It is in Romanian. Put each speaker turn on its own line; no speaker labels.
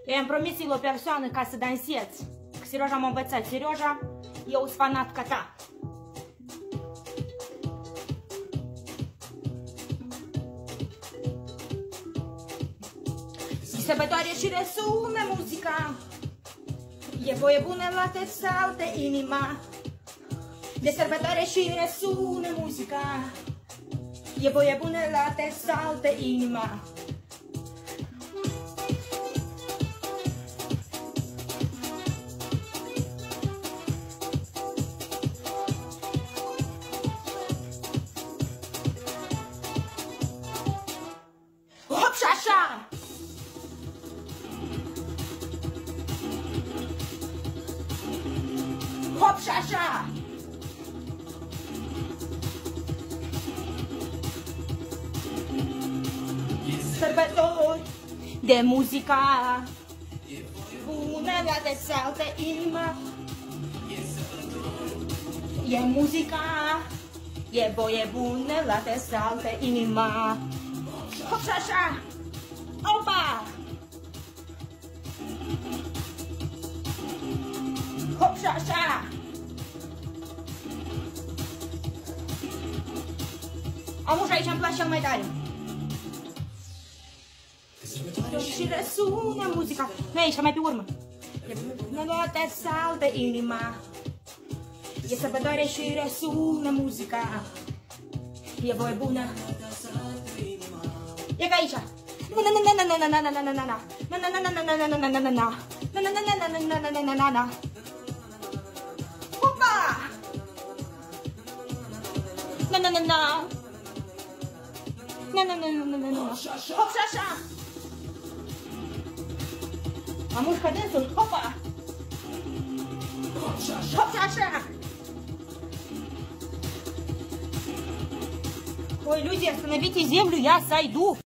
Eu am promis o persoană ca să dansez. Serioja m-a învățat. Serioja, eu sunt fanat ca ta. De sărbătoare și resună muzica. E voie bună la te salte inima. De sărbătoare și resună muzica. E voie bună la te salte inima. Hop și așa! Hop și așa! Sărbători de muzica bună la te saltă inima. E muzica, e voie bună la te saltă inima. Hop și așa! Opa! Hop și așa! Amuși, aici îmi place cel mai tare. Și răsună muzica. Nu e aici, mai pe urmă. Nu te saltă inima. E sărbătoare și răsună muzica. E voie bună. E ca aici. Opa! Hop și așa! Am urcă dânsul, hopa! Hop și așa! Ой, люди, остановите землю, я сойду!